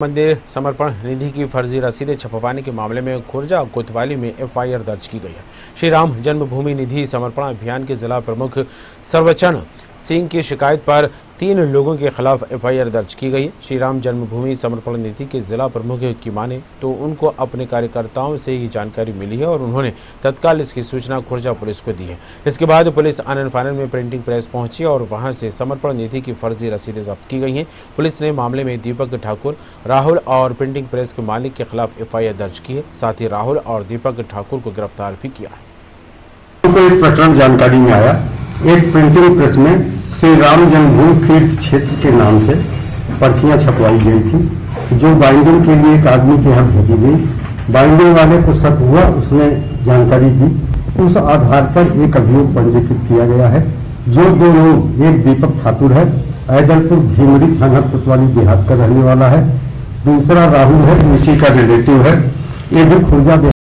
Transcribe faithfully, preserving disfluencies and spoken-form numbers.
मंदिर समर्पण निधि की फर्जी रसीदें छपवाने के मामले में खुर्जा कोतवाली में एफ आई आर दर्ज की गई है। श्री राम जन्मभूमि निधि समर्पण अभियान के जिला प्रमुख सर्वचन सिंह की शिकायत पर तीन लोगों के खिलाफ एफ आई आर दर्ज की गई है। श्री राम जन्मभूमि समर्पण निधि के जिला प्रमुख की माने तो उनको अपने कार्यकर्ताओं से ही जानकारी मिली है और उन्होंने तत्काल इसकी सूचना खुर्जा पुलिस को दी है। इसके बाद पुलिस आनन फानन में प्रिंटिंग प्रेस पहुंची और वहां से समर्पण निधि की फर्जी रसीदें जब्त की गई हैं। पुलिस ने मामले में दीपक ठाकुर, राहुल और प्रिंटिंग प्रेस के मालिक के खिलाफ एफ आई आर दर्ज की है। साथ ही राहुल और दीपक ठाकुर को गिरफ्तार भी किया है। एक प्रकरण जानकारी में आया, एक प्रिंटिंग प्रेस में श्री राम जन्मभूमि तीर्थ क्षेत्र के नाम से पर्चियां छपवाई गई थी, जो बाइंडिंग के लिए एक आदमी के यहाँ भेजी गई। बाइंडिंग वाले को शक हुआ, उसने जानकारी दी, उस आधार पर एक अभियोग पंजीकृत किया गया है। जो दो लोग, एक दीपक ठाकुर है, ऐदलपुर भीमरी थाना कोतवाली देहात का रहने वाला है, दूसरा राहुल है, इसी का रिलेटिव है, ये भी खुर्जा